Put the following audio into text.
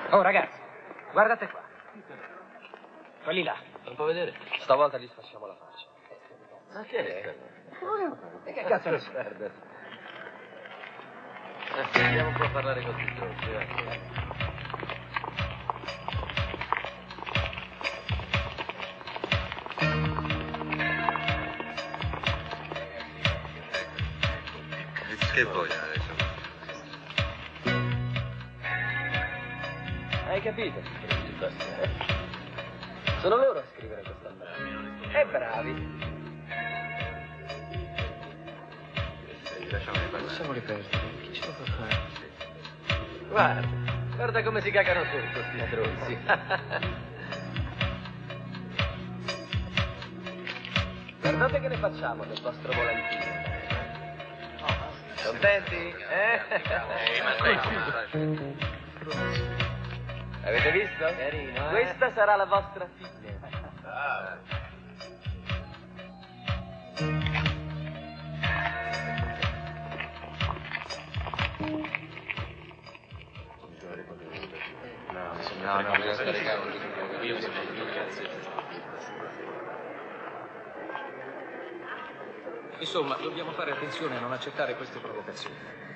Oh, ragazzi, guardate qua. Quelli là. Non può vedere? Stavolta gli sfasciamo la faccia. Ma che è? E che cazzo ne serve? Andiamo un po' a parlare con tutti stronzi, vai. Che vuoi adesso? Hai capito? Sono loro a scrivere questa merda. E bravi. Lasciamoli perdere. Chi ce lo fa fare? Guarda come si cagano sotto sti stronzi. Guardate che ne facciamo del vostro volantino. Contenti? Avete visto? Carino, Questa sarà la vostra figlia. No, bisogna scaricare. Io mi sono più cazzo. Insomma, dobbiamo fare attenzione a non accettare queste provocazioni.